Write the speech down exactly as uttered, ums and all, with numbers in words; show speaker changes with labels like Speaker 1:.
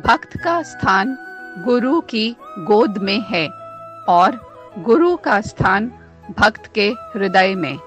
Speaker 1: भक्त का स्थान गुरु की गोद में है और गुरु का स्थान भक्त के हृदय में।